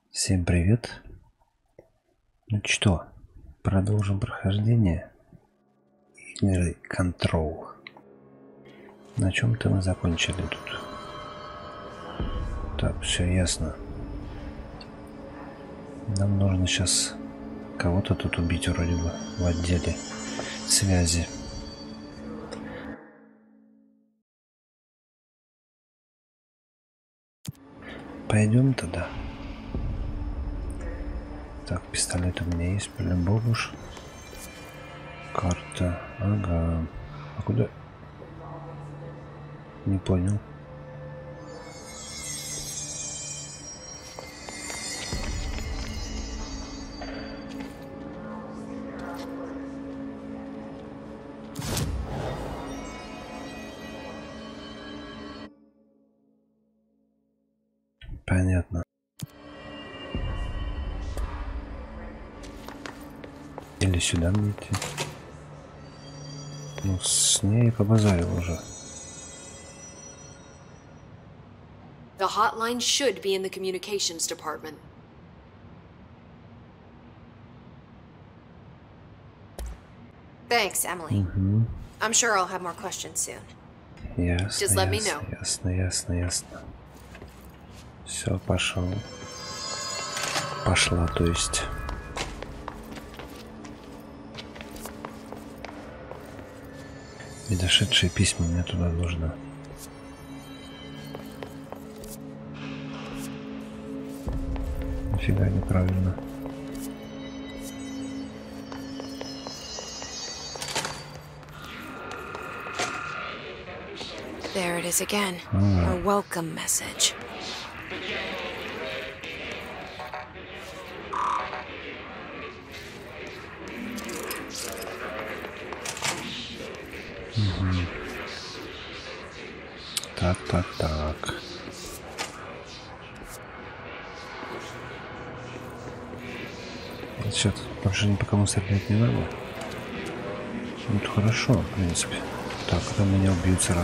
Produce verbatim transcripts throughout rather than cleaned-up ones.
Всем привет. Ну что, продолжим прохождение игры Control. На чем-то мы закончили тут. Так, все ясно. Нам нужно сейчас кого-то тут убить вроде бы в отделе связи. Пойдем тогда. Так, пистолет у меня есть, по-любому уж. Карта. Ага. А куда? Не понял. Понятно. Или сюда мне идти? Ну, с ней побазарил уже. The hotline should be in the communications department. Thanks, Emily. Угу. I'm sure I'll have more questions soon. Ясно, Just let me ясно, know. ясно, ясно, ясно. Все, пошел. Пошла, то есть. И дошедшие письма мне туда нужно. Нифига неправильно. There it is again. Ah. A welcome message. Так, так, так. Сейчас больше ни по кому стрелять не надо. Ну, это хорошо, в принципе. Так, это меня убьют сразу.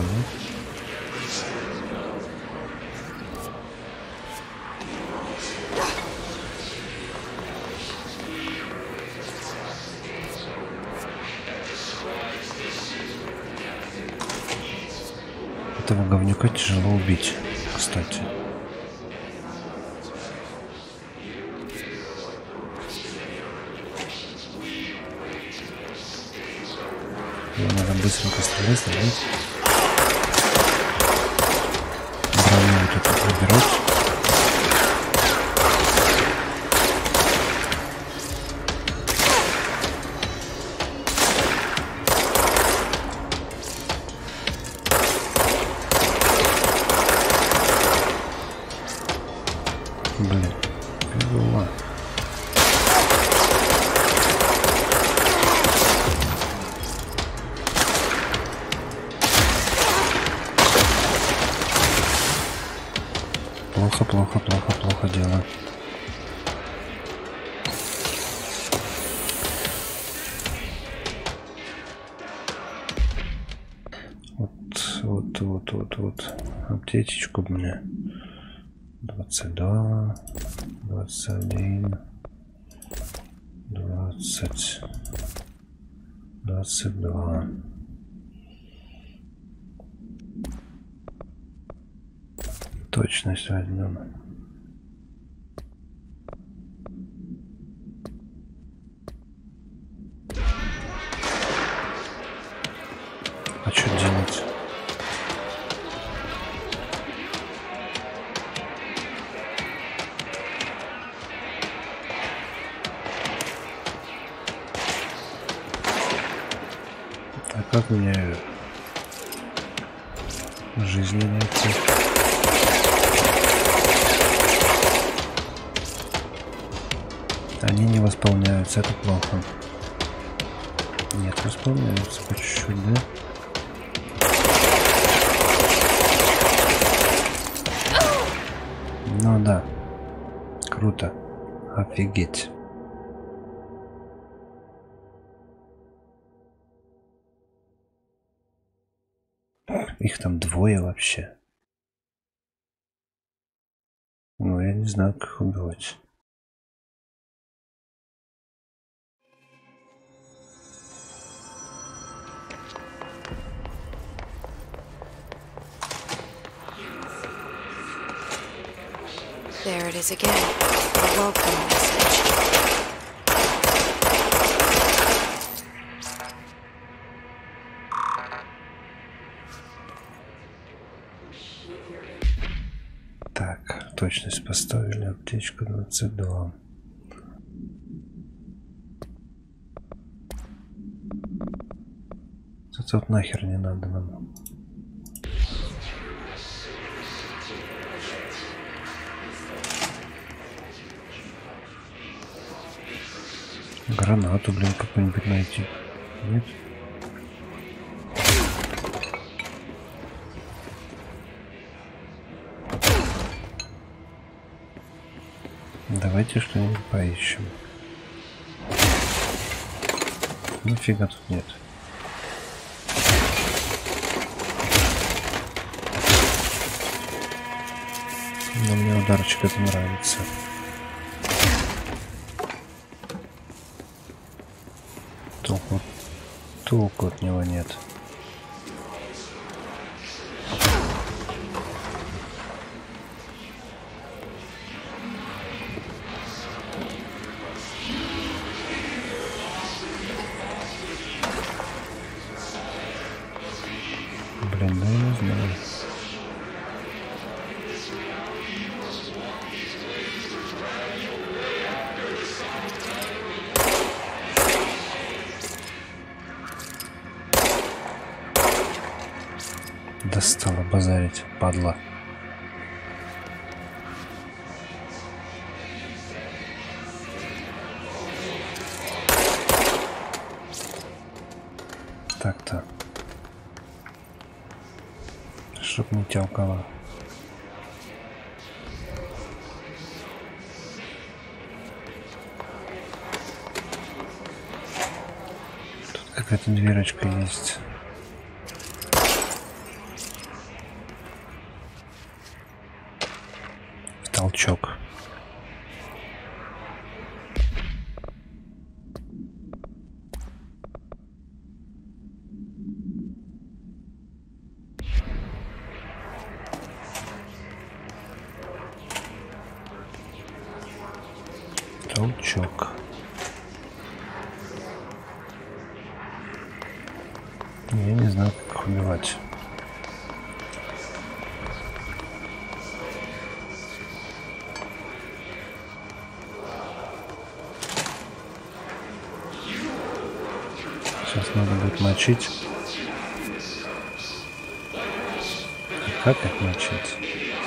Этого говнюка тяжело убить, кстати. Его надо быстренько стрелять, стрелять. Броню вот это выбирать. Блин, как было. Плохо, плохо, плохо, плохо дело. Вот, вот, вот, вот, вот. Аптечечку мне. Двадцать два, двадцать один, двадцать, двадцать два. Точность возьмем. А что делать? А как мне жизни найти? Они не восполняются, это плохо. Нет, восполняются по чуть-чуть, да? Ну да. Круто. Офигеть. Их там двое вообще. Ну, я не знаю, как их убивать. There it is again. A welcome message. Так, точность поставили, аптечка двадцать два. Это вот нахер не надо нам. Гранату, блин, какую-нибудь найти. Нет? Давайте что-нибудь поищем. Нифига тут нет. Но мне ударчик это нравится. Толку, толку от него нет. Блин, да я не знаю. Достала базарить, падла. Так-то. Чтоб не тялкала. Тут какая-то дверочка есть. Толчок. Толчок. Я не знаю, как их убивать. Сейчас надо будет мочить. Как их мочить?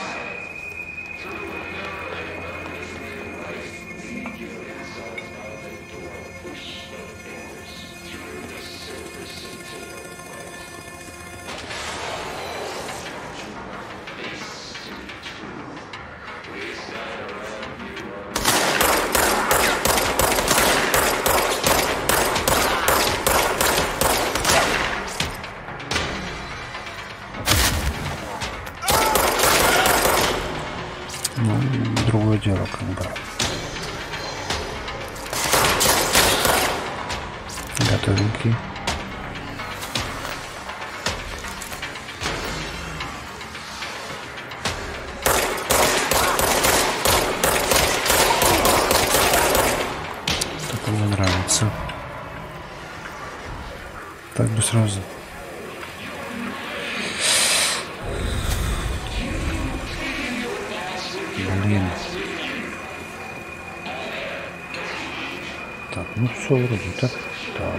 Другое дело, как бы. Готовенький. Это мне нравится. Так бы сразу. Блин. Так, ну все вроде так. Так.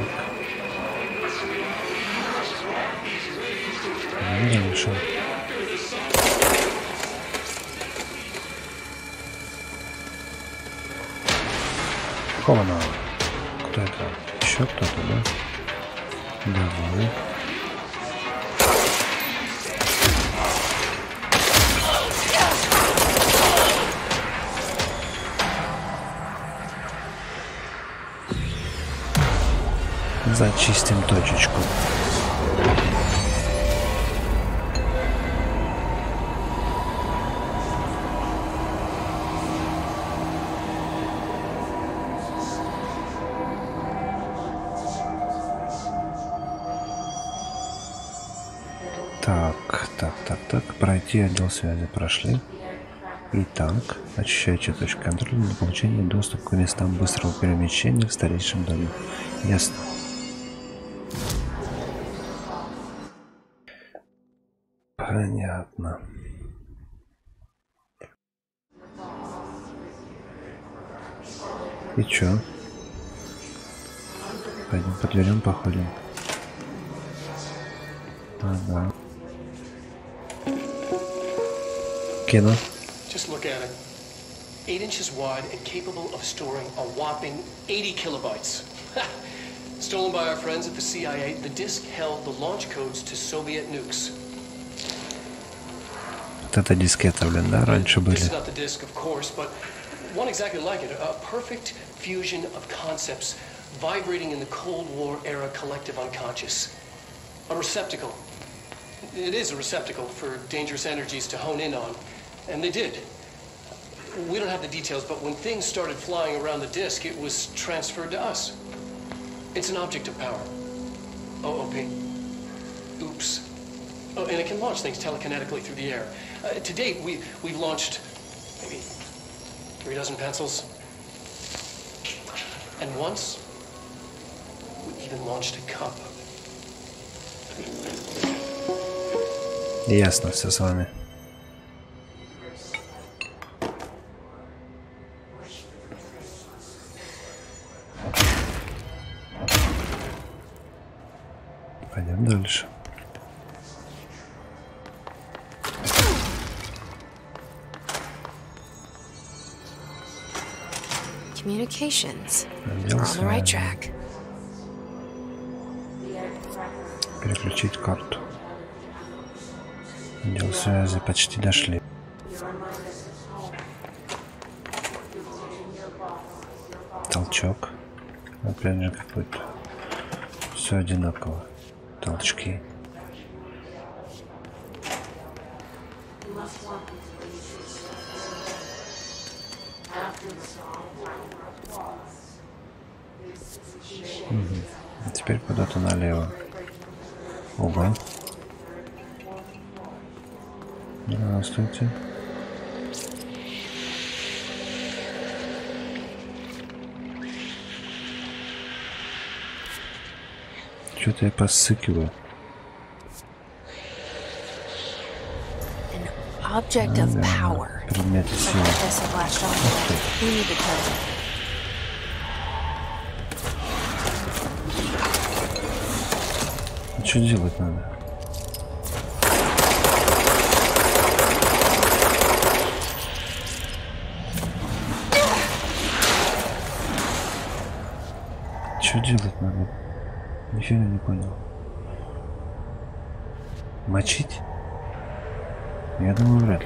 Не мешал. Хована. Кто это? Еще кто-то, да? Давай. Зачистим точечку. Так, так, так, так. Пройти отдел связи прошли. Итак, очищающая точка контроля для получения доступа к местам быстрого перемещения в старейшем доме. Ясно. Понятно. И чё? Пойдем по дверям походим. Ага. Кино. Just look at it. Eight inches wide and capable of storing a whopping eighty kilobytes. Stolen by our friends at the C I A, the disk held the launch codes to Soviet nukes. Вот это дискеты, блин, да, раньше были. This is not the disk, of course, but one exactly like it. A perfect fusion of concepts vibrating in the Cold War era collective unconscious. A receptacle. It is a receptacle for dangerous energies to hone in on. And they did. We don't have the details, but when things started flying around the disk, it was transferred to us. It's an object of power. O O P. Oops. Oh, and it can launch things telekinetically through the air. Uh, to date, we, we've launched maybe three dozen pencils. And once, we even launched a cup. Ясно все с вами. Пойдем дальше. Communications. We're on the right track. Переключить карту. Отдел связи почти дошли. Толчок. Опять же какой-то. Все одинаково. Толчки. Угу. Теперь куда-то налево. Ого. Здравствуйте. Что-то я посыкиваю. Object of power. Предметы силы. We need to tell them. Что делать надо? Что делать надо? Нифига не понял. Мочить? Я думаю, вряд ли.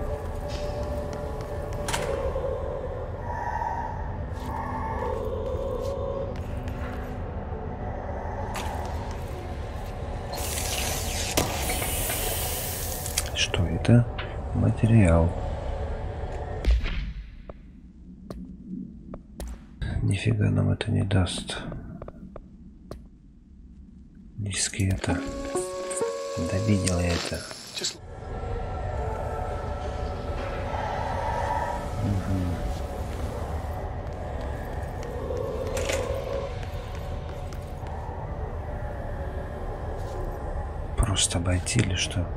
Что это? Материал. Нифига нам это не даст. Дискета. Да видел я это. Угу. Просто обойти или что?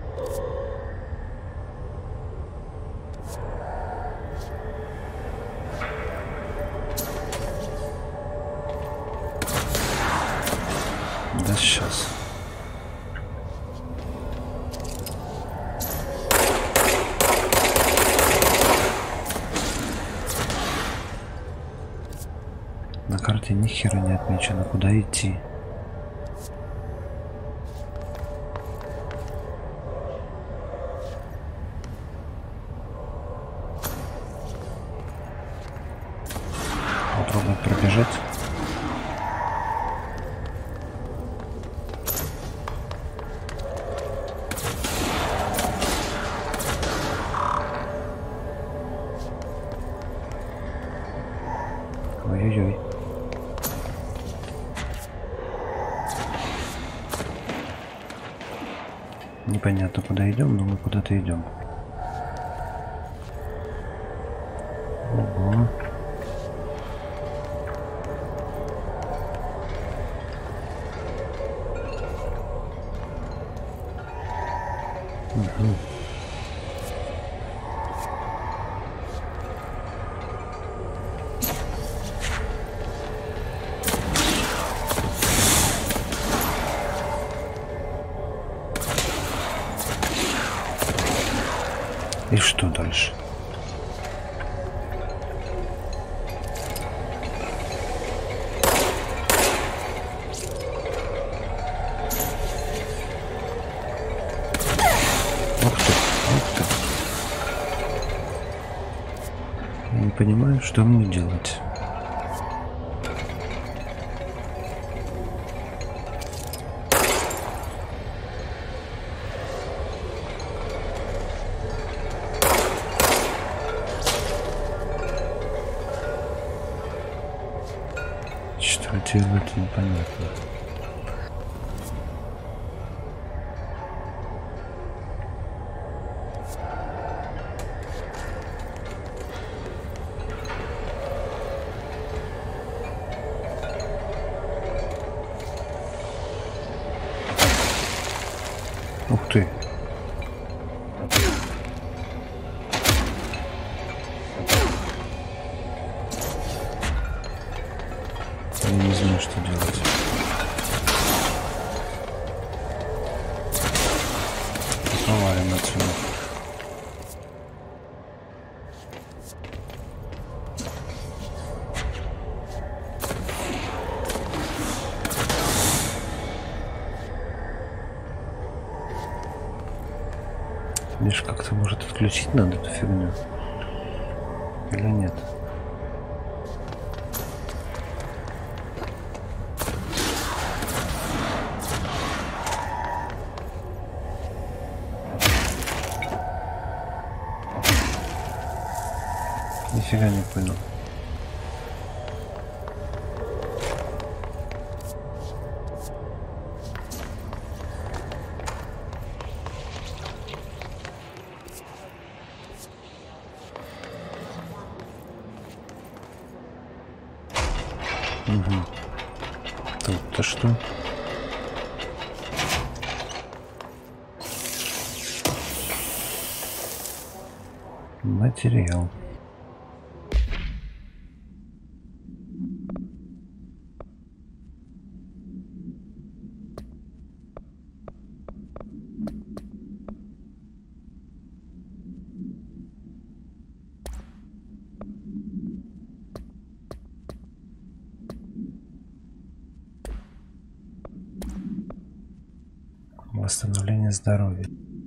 Да сейчас. На карте ни хера не отмечено, куда идти. Попробуем пробежать. Ой-ой-ой. Непонятно, куда идем, но мы куда-то идем. Угу. И что дальше? Ух ты, ух ты. Я не понимаю, что мне делать. Что делать, непонятно. Ух ты. Я не знаю, что делать. Повалим отсюда. Видишь, как-то может отключить надо эту фигню. Или нет? Нифига не понял. Угу. Тут-то что? Материал. Восстановление здоровья.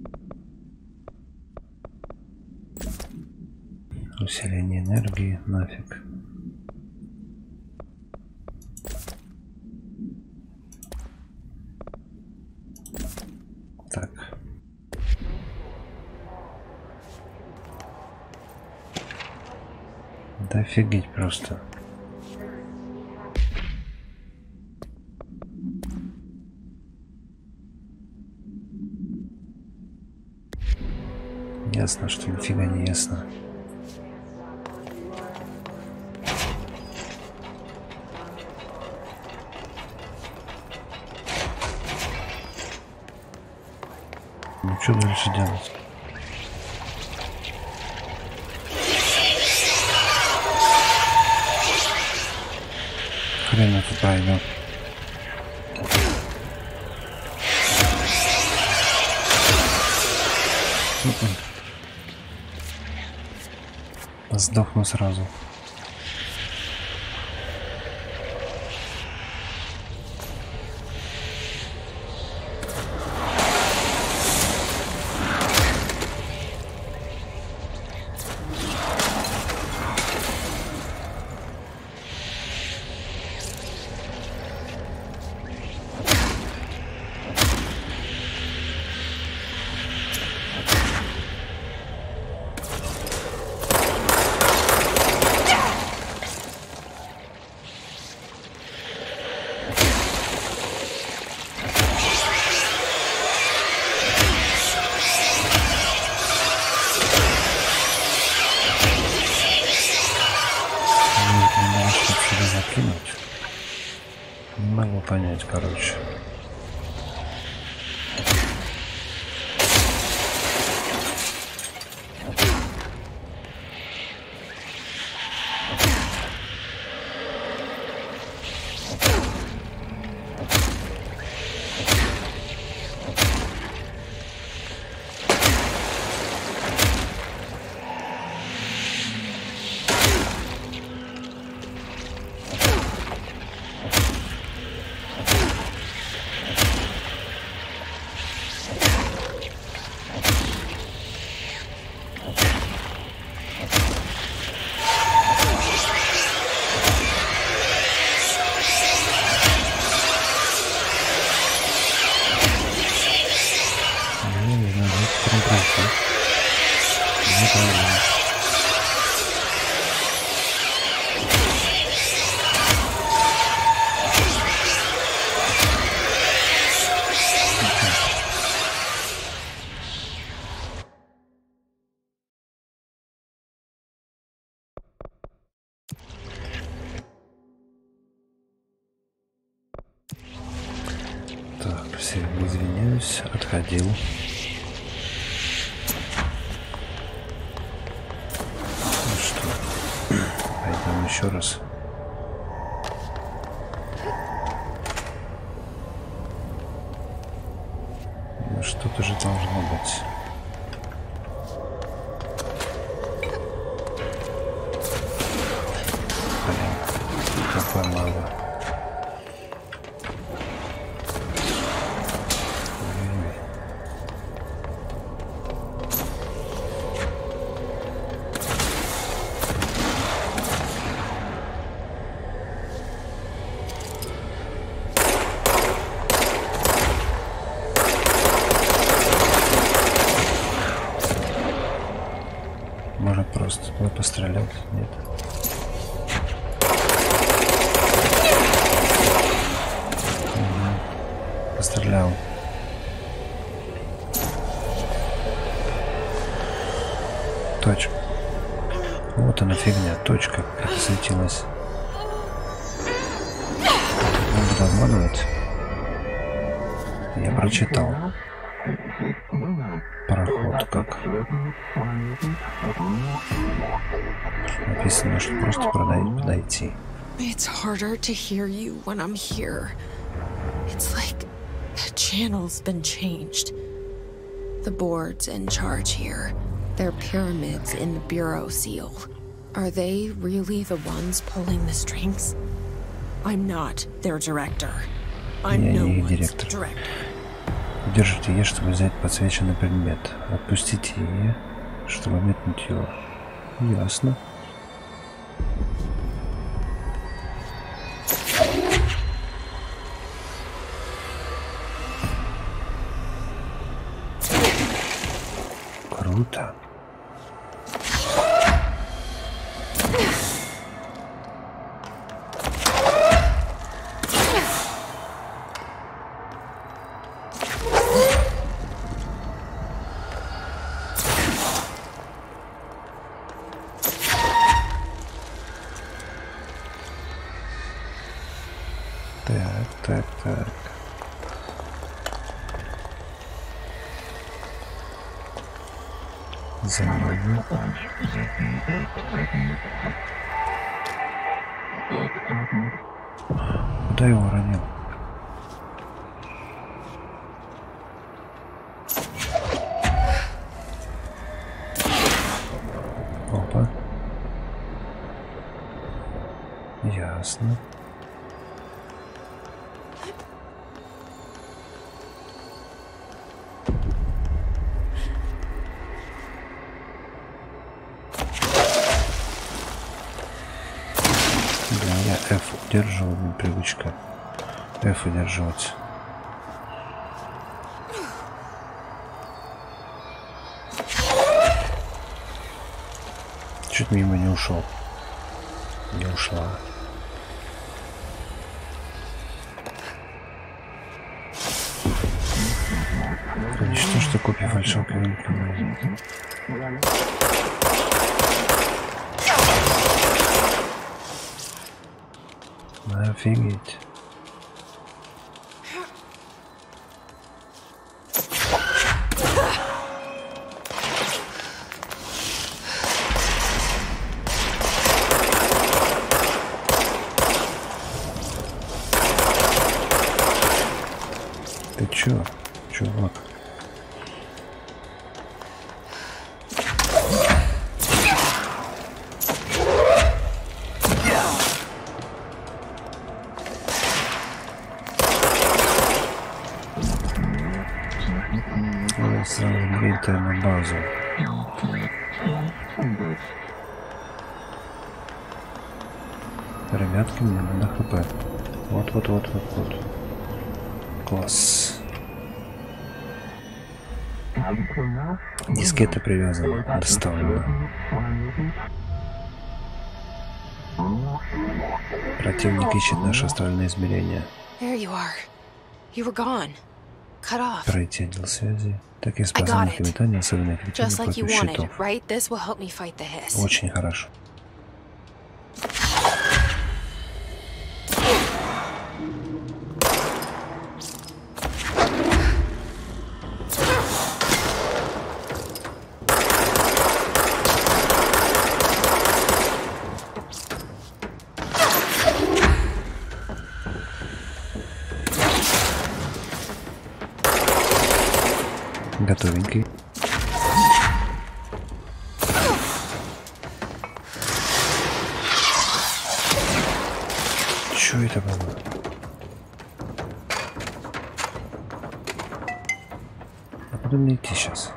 Усиление энергии, нафиг. Так. Да офигеть просто. Ясно, что нифига не ясно. Ну что дальше делать? Хрен это пройдет. Сдохну сразу. Не могу понять, короче. Ну, да, да. Так, все, извиняюсь, отходил. Ну что, пойдем еще раз. Ну что-то же должно быть. Блин, какое мало. Может просто туда пострелять? Нет. Угу. Пострелял. Точка. Вот она фигня. Точка как светилась. Он будет обманывать. Я прочитал. Проход как. Написано, что просто подойти. It's harder to hear you when I'm here. It's like the channel's been changed. The board's in charge here. They're pyramids in the Bureau seal. Are they really the ones pulling the strings? I'm not their director. I'm no one's director. Удержите Е, чтобы взять подсвеченный предмет. Отпустите Е, чтобы метнуть его. Ясно. Круто. Так, так, так. За мной. Куда я уронил? Опа. Ясно. F удерживаю, привычка. F удерживать. Чуть мимо не ушел. Не ушла. Уничтожьте копию фальшивки. Офигеть. Ты чё, чувак? Сразу грейта на базу. Ребятки, мне надо хп. Вот, вот, вот, вот, вот. Класс. Дискета привязана, доставлена. Противник ищет наши астральные измерения. Пройти отдел связи. Так я спас их метания, особенно эффективно против щитов. Очень хорошо. Готовенький. Чё это было? А куда мне идти сейчас?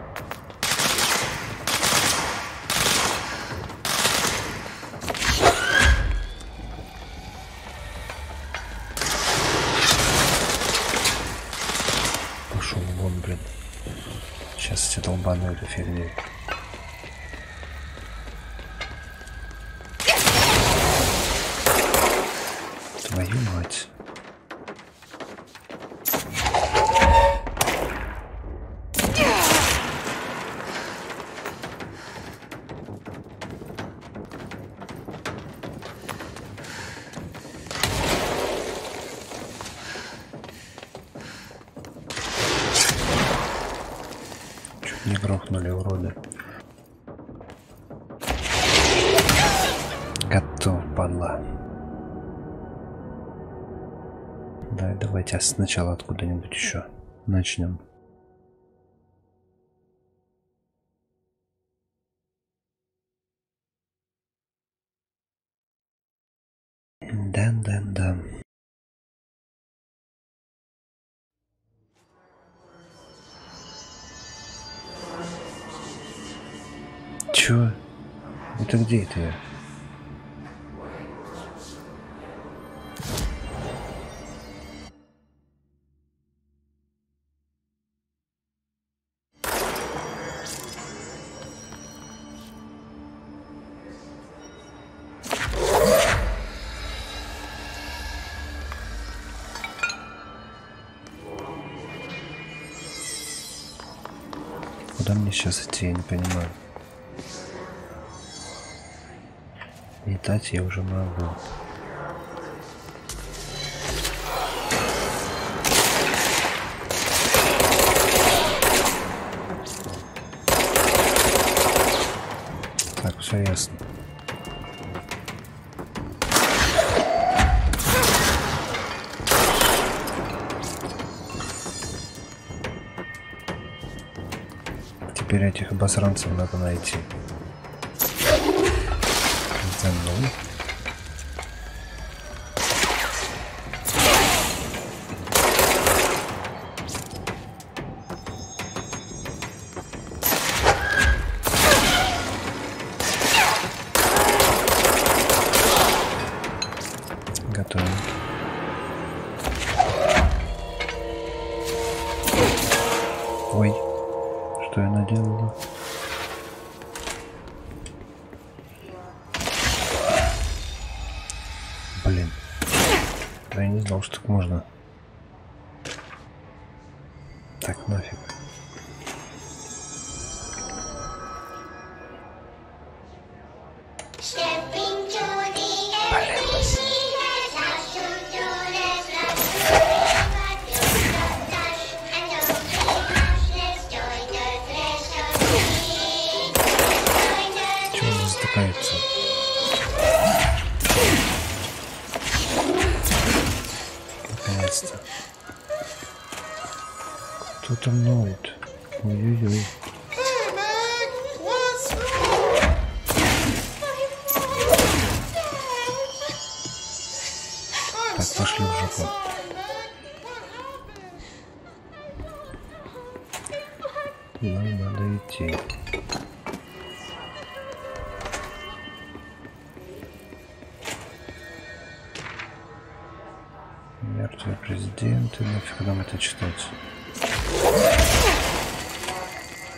Пошел вон, блин. Сейчас все долбану эту фигню. Твою мать. Не грохнули, уроды. Готов, падла. Да, давайте сначала откуда-нибудь еще начнем. Да-да-да. Чё? Это где это я? Куда мне сейчас идти, я не понимаю. Летать я уже могу. Так, все ясно. Теперь этих обосранцев надо найти. За мной. Готовим. Ой, что я наделала? Блин, я не знал, что так можно. Так, нафиг. Чего он затыкается? Наконец-то. Кто там ноет? Ой-ой-ой. Так, пошли в жопу. Нам надо идти. Мертвые президенты, нафиг нам это читать.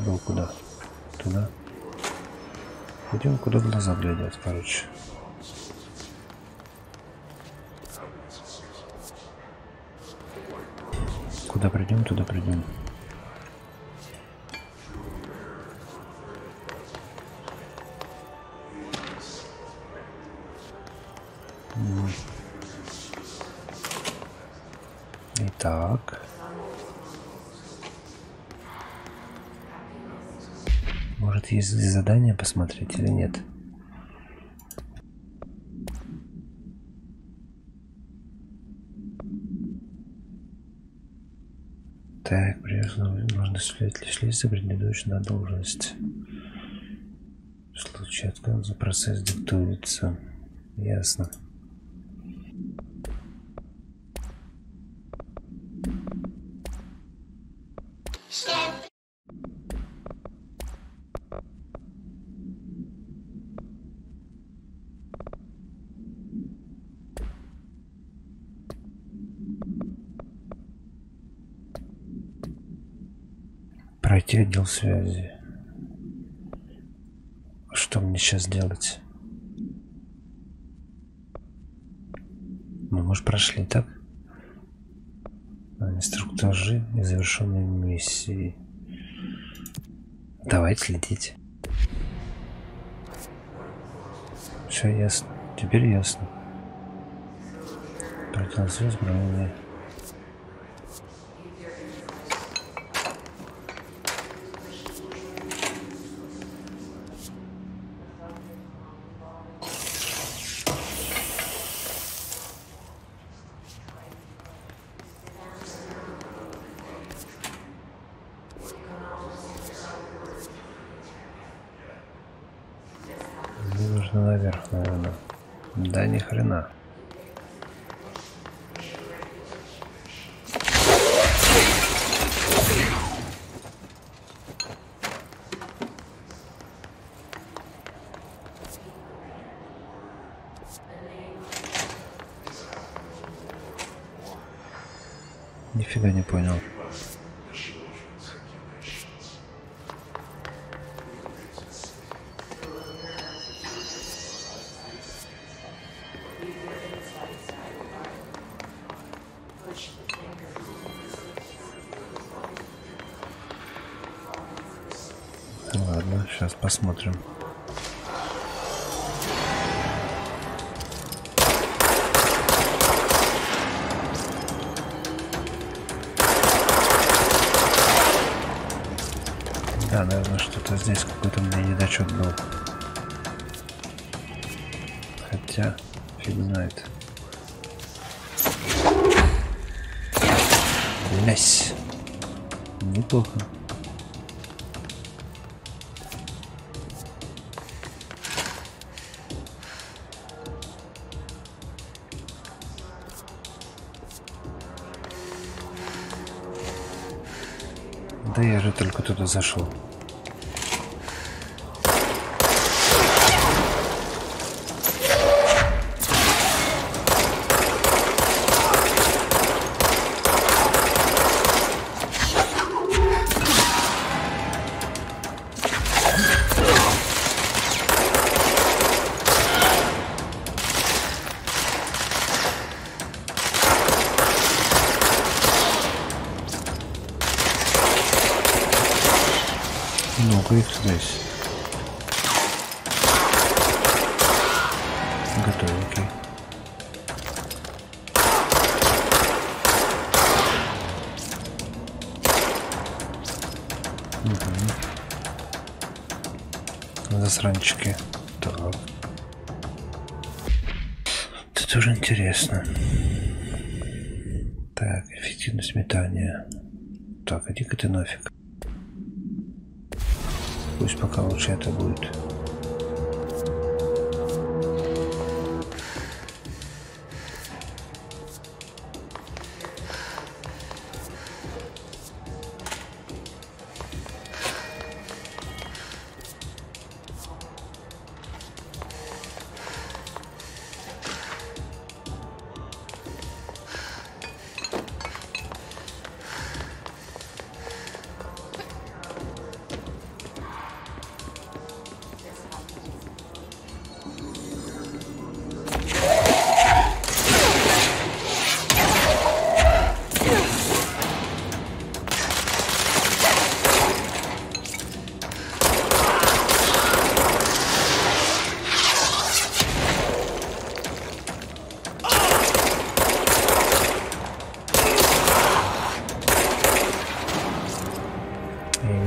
забыл куда. Туда. Идем, куда глаза глядят, короче. Куда придем, туда придем. Итак. Может, есть задание посмотреть или нет? Так, прежде можно следовать лишь за предыдущую на должность. В случае отказа процесс диктуется. Ясно. Пройти отдел связи. Что мне сейчас делать? Мы, может, прошли, так? Инструктажи и завершенные миссии. Давайте следить. Все ясно. Теперь ясно. Пройти связь, бронение. Наверх, наверное. Да ни хрена. Нифига не понял. Ладно, сейчас посмотрим. Да, наверное, что-то здесь какой-то у меня недочет был. Хотя, фиг знает. Лязь. Неплохо. Да я же только туда зашел. Ну-ка их здесь. Готовенький. Угу. Засранчики. Так. Это тоже интересно. Так, эффективность метания. Так, иди-ка ты нафиг. Пусть пока лучше это будет.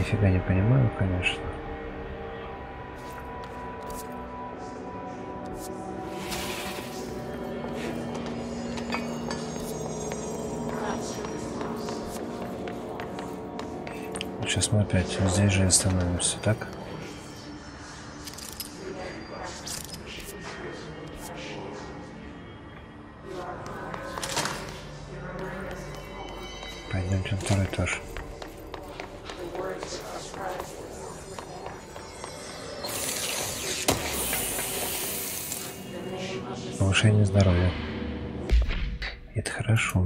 нифига не понимаю, конечно. Сейчас мы опять здесь же остановимся, так? Пойдемте на второй этаж. Повышение здоровья. Это хорошо.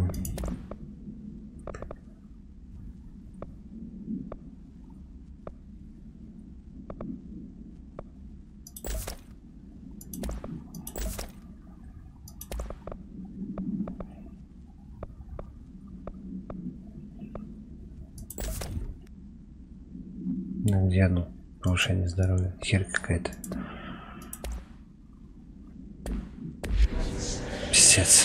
Ну, где оно? Повышение здоровья. Херь какая-то. Пиздец.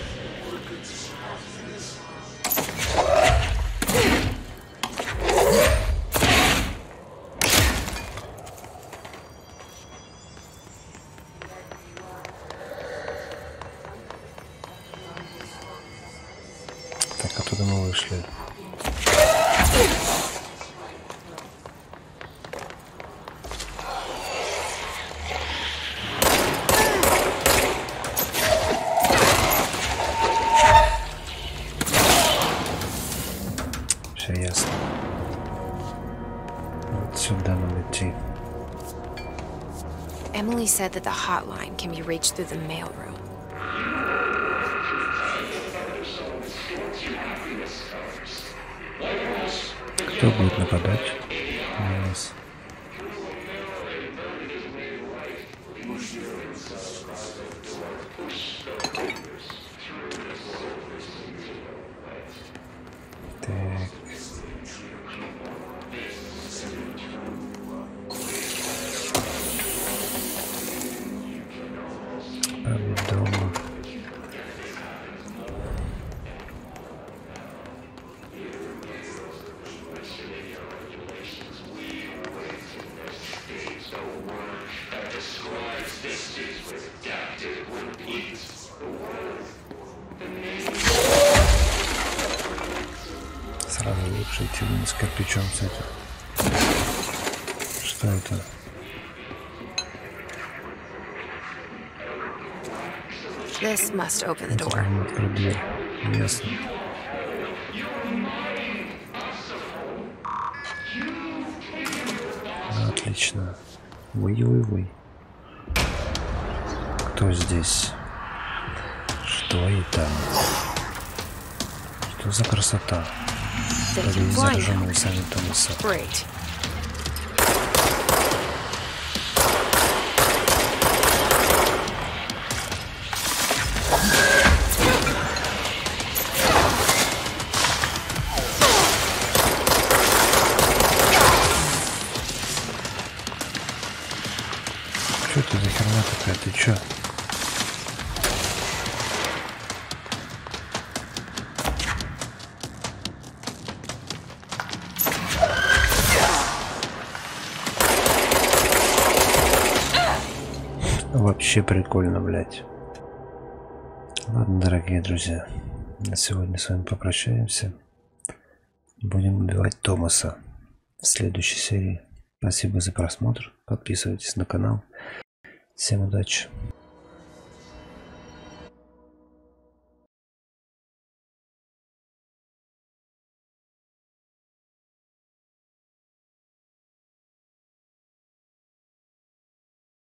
Так, оттуда мы вышли. Все ясно. Вот сюда нам идти. Emily said that the hotline can be reached through the mailroom. Кто будет нападать на нас? Так. Память дома. Сразу лучше идти вниз кирпичом с этим. Что это? This must open the door. Можно открыть дверь. Ясно. Отлично. Вы-вы-вы. Кто здесь? Что это? Что за красота? Вроде зараженные сами Томаса. Great. Что это за херня такая? Ты чё? Вообще прикольно, блядь. Ладно, дорогие друзья, на сегодня с вами попрощаемся. Будем убивать Томаса в следующей серии. Спасибо за просмотр. Подписывайтесь на канал. Всем удачи.